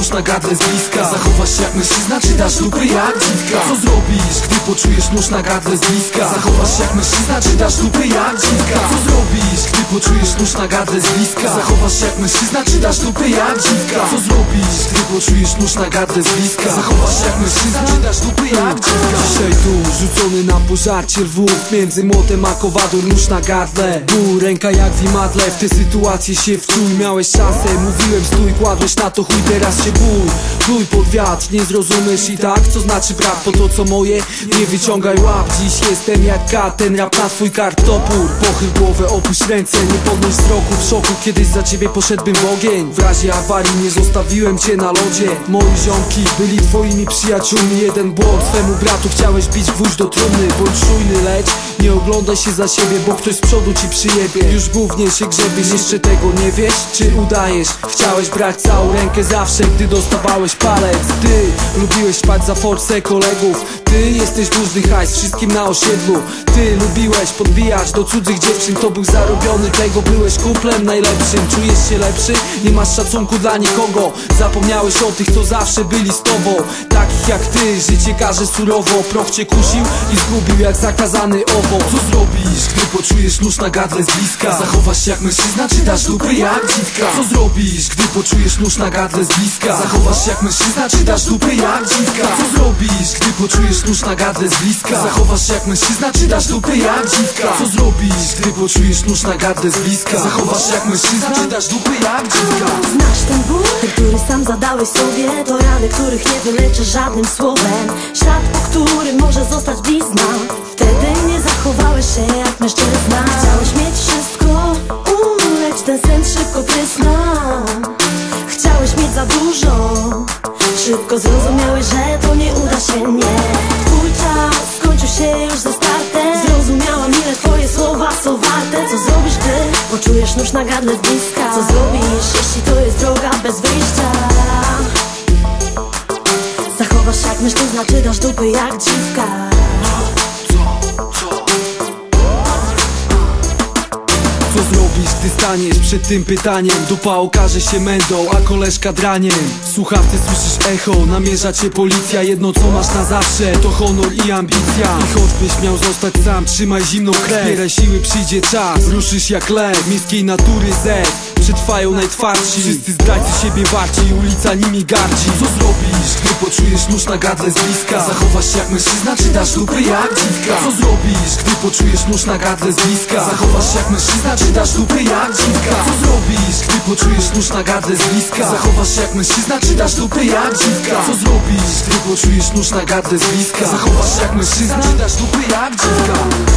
nóż na gardle z bliska? Zachowasz się jak mężczyzna, czy dasz dupy jak dziwka? Co zrobisz, gdy poczujesz nóż na gardle z bliska? Zachowasz się jak mężczyzna, czy dasz dupy jak dziwka? Co zrobisz, gdy poczujesz nóż na gardle z bliska? Zachowasz się jak mężczyzna, czy dasz dupy jak dziwka? Co zrobisz, gdy poczujesz nóż na gardle z bliska? Zachowasz się jak mężczyzna, czy dasz dupy jak dziwka? Dzisiaj tu, rzucony na pożarcie lwów, między młotem a kowadłem nóż na gardle. Ból, ręka jak w imadle, w tę sytuację się wczuj. Miałeś szansę, mówiłem stój, kładłeś na to chuj, teraz się bój. Pluj pod wiatr, nie zrozumiesz i tak, co znaczy brak po to co moje? Nie wyciągaj łap, dziś jestem jak kat, ten rap na twój kartopór. Pochyl głowę, opuść ręce, nie podnoś wzroku w szoku. Kiedyś za ciebie poszedłbym w ogień, w razie awarii nie zostawiłem cię na lodzie. Moi ziomki byli twoimi przyjaciółmi, jeden błąd, swemu bratu chciałeś bić gwóźdź do trumny. Bądź czujny, lecz nie oglądaj się za siebie, bo ktoś z przodu ci przyjebie. Już głównie się grzebiesz, jeszcze tego nie wiesz? Czy udajesz? Chciałeś brać całą rękę zawsze, gdy dostawałeś palec. Ty lubiłeś spać za forsę kolegów. Ty jesteś dłużny hajs wszystkim na osiedlu. Ty lubiłeś podbijać do cudzych dziewczyn, to był zarobiony, tego byłeś kumplem najlepszym. Czujesz się lepszy? Nie masz szacunku dla nikogo. Zapomniałeś o tych, co zawsze byli z tobą. Takich jak ty, życie karze surowo. Proch cię kusił i zgubił jak zakazany owoc. Co zrobisz, gdy poczujesz nóż na gardle z bliska? Zachowasz się jak mężczyzna, czy dasz dupy jak dziwka? Co zrobisz, gdy poczujesz nóż na gardle z bliska? Zachowasz się jak mężczyzna, czy dasz dupy jak dziwka? Co zrobisz, gdy poczujesz nóż na gardle z bliska? Zachowasz się jak mężczyzna, czy dasz dupy jak dziwka? Co zrobisz, gdy poczujesz nóż na gardle z bliska? Zachowasz się jak mężczyzna, czy dasz dupy jak dziwka? Znasz ten ból, ten, który sam zadałeś sobie. To rany, których nie wyleczysz żadnym słowem. Ślad, po którym może zostać blizna. Wtedy nie zachowałeś się jak mężczyzna. Chciałeś mieć wszystko, lecz ten sen szybko prysnął. Chciałeś mieć za dużo, szybko zrozumiałeś, że to nie uda się, nie. Twój czas skończył się już ze startem. Zrozumiałam, ile twoje słowa są warte. Co zrobisz, gdy poczujesz nóż na gardle z bliska? Co zrobisz, jeśli to jest droga bez wyjścia? Zachowasz się jak mężczyzna, czy dasz dupy jak dziwka? Co zrobisz, gdy staniesz przed tym pytaniem? Dupa okaże się mędą, a koleżka draniem. W słuchawce słyszysz echo, namierza cię policja. Jedno co masz na zawsze, to honor i ambicja. I choćbyś miał zostać sam, trzymaj zimną krew. Zbieraj siły, przyjdzie czas, ruszysz jak lew. Miejskiej natury Z, przetrwają najtwardsi. Wszyscy zdrajcy siebie warci, ulica nimi gardzi. Co zrobisz, gdy poczujesz nóż na gardle z bliska? Zachowasz się jak mężczyzna, czy dasz dupy jak dziwka? Co zrobisz, gdy poczujesz nóż na gardle z bliska? Zachowasz się jak mężczyzna, czy dasz dupy jak dziwka? Co zrobisz, gdy poczujesz nóż na gardle z bliska? Zachowasz się jak mężczyzna, czy dasz dupy jak dziwka? Co zrobisz, gdy poczujesz nóż na gardle z bliska? Zachowasz się jak mężczyzna, czy dasz dupy jak dziwka?